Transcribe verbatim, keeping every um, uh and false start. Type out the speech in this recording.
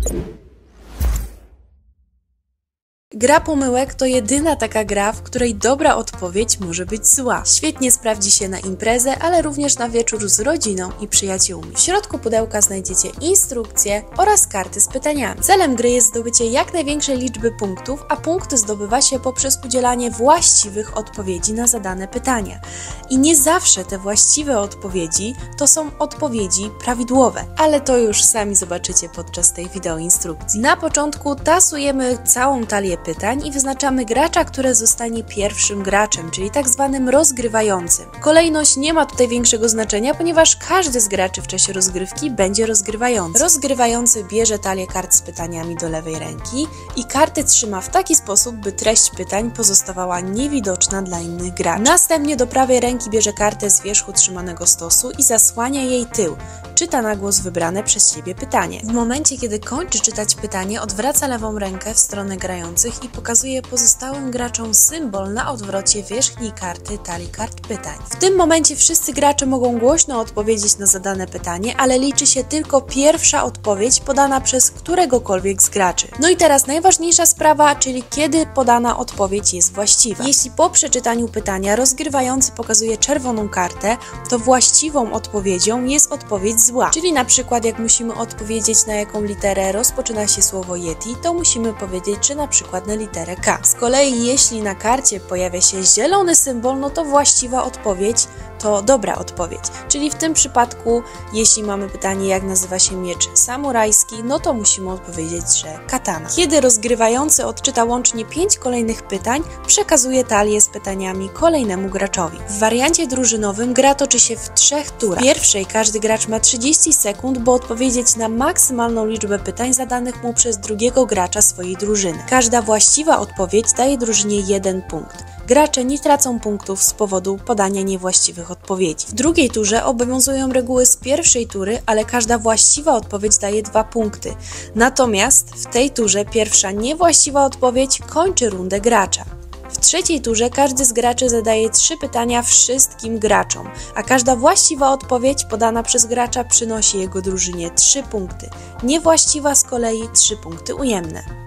Gra pomyłek to jedyna taka gra, w której dobra odpowiedź może być zła. Świetnie sprawdzi się na imprezę, ale również na wieczór z rodziną i przyjaciółmi. W środku pudełka znajdziecie instrukcje oraz karty z pytaniami. Celem gry jest zdobycie jak największej liczby punktów, a punkty zdobywa się poprzez udzielanie właściwych odpowiedzi na zadane pytania. I nie zawsze te właściwe odpowiedzi to są odpowiedzi prawidłowe, ale to już sami zobaczycie podczas tej wideoinstrukcji. Na początku tasujemy całą talię pytań i wyznaczamy gracza, który zostanie pierwszym graczem, czyli tak zwanym rozgrywającym. Kolejność nie ma tutaj większego znaczenia, ponieważ każdy z graczy w czasie rozgrywki będzie rozgrywający. Rozgrywający bierze talię kart z pytaniami do lewej ręki i karty trzyma w taki sposób, by treść pytań pozostawała niewidoczna dla innych graczy. Następnie do prawej ręki bierze kartę z wierzchu trzymanego stosu i zasłania jej tył. Czyta na głos wybrane przez siebie pytanie. W momencie, kiedy kończy czytać pytanie, odwraca lewą rękę w stronę grających i pokazuje pozostałym graczom symbol na odwrocie wierzchniej karty talii kart pytań. W tym momencie wszyscy gracze mogą głośno odpowiedzieć na zadane pytanie, ale liczy się tylko pierwsza odpowiedź podana przez któregokolwiek z graczy. No i teraz najważniejsza sprawa, czyli kiedy podana odpowiedź jest właściwa. Jeśli po przeczytaniu pytania rozgrywający pokazuje czerwoną kartę, to właściwą odpowiedzią jest odpowiedź zła. Czyli na przykład jak musimy odpowiedzieć, na jaką literę rozpoczyna się słowo Yeti, to musimy powiedzieć, czy na przykład na literę K. Z kolei jeśli na karcie pojawia się zielony symbol, no to właściwa odpowiedź to dobra odpowiedź. Czyli w tym przypadku, jeśli mamy pytanie, jak nazywa się miecz samurajski, no to musimy odpowiedzieć, że katana. Kiedy rozgrywający odczyta łącznie pięć kolejnych pytań, przekazuje talię z pytaniami kolejnemu graczowi. W wariancie drużynowym gra toczy się w trzech turach. W pierwszej każdy gracz ma trzydzieści sekund, by odpowiedzieć na maksymalną liczbę pytań zadanych mu przez drugiego gracza swojej drużyny. Każda właściwa odpowiedź daje drużynie jeden punkt. Gracze nie tracą punktów z powodu podania niewłaściwych odpowiedzi. W drugiej turze obowiązują reguły z pierwszej tury, ale każda właściwa odpowiedź daje dwa punkty. Natomiast w tej turze pierwsza niewłaściwa odpowiedź kończy rundę gracza. W trzeciej turze każdy z graczy zadaje trzy pytania wszystkim graczom, a każda właściwa odpowiedź podana przez gracza przynosi jego drużynie trzy punkty. Niewłaściwa z kolei trzy punkty ujemne.